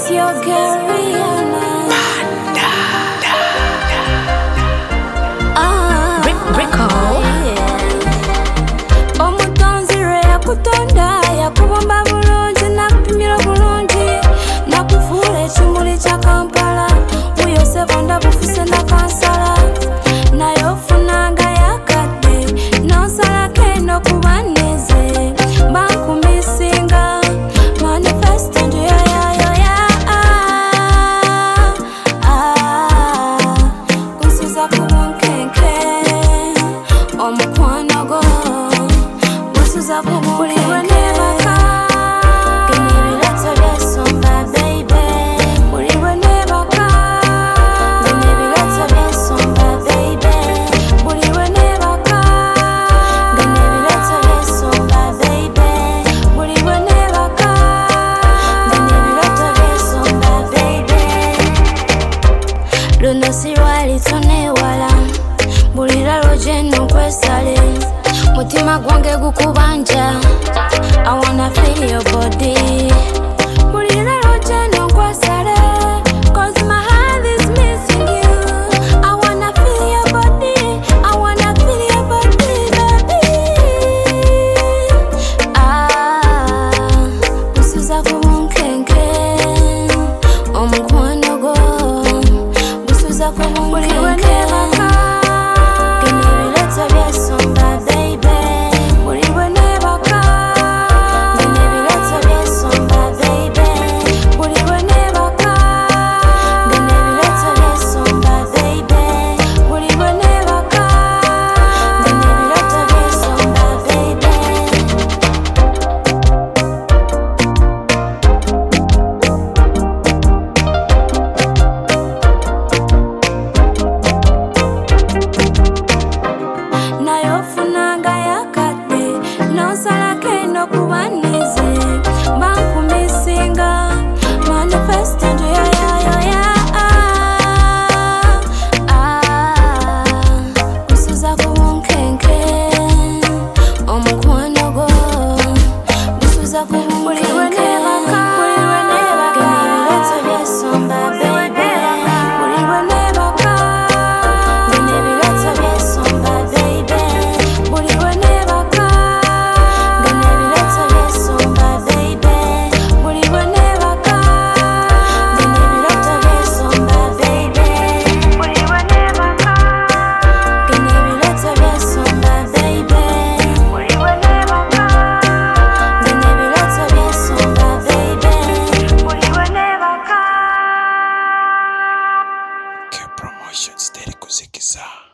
It's your girl Rihanna. Rico. Omutonzi lwe yakutonda yakubumba bulungi nakupimira bulungi nakufuula ekimuli kya Kampala buyose bonda bufuse na kansala naye ofunanga yakadde nonsalako eno kuba neze bankumisinga manifesto ndio yoyoya kunsuza ku bunkenke omukwano gwo gusuza ku bunkenke genebireto byesumba baby buli bwe nebaka genebireto byesumba baby buli bwe nebaka genebireto byesumba baby buli bwe nebaka genebireto byesumba baby luno sirwali tonewala bulira lojeno kwesale mutima gwange gukubanja I wanna feel your body bulira lojeno kwesale cause my heart is missing you I wanna feel your body I wanna feel your body baby gusuza ku bunkenke omukwano gwo gusuza ku bunkenke nayofunanga yakadde nonsalako eno kuba neze bankumisinga manifesto ndio yoyoya gusuza ku bunkenke omukwano gwo gusuza ku bunkenke genebireto byesumba baby buli bwe nebaka genebireto byesumba baby buli bwe nebaka genebireto byesumba baby buli bwe nebaka genebireto byesumba baby buli bwe nebaka genebireto byesumba baby buli bwe nebaka genebireto byesumba baby buli bwe nebaka Promotions, Derek Kuzikiza.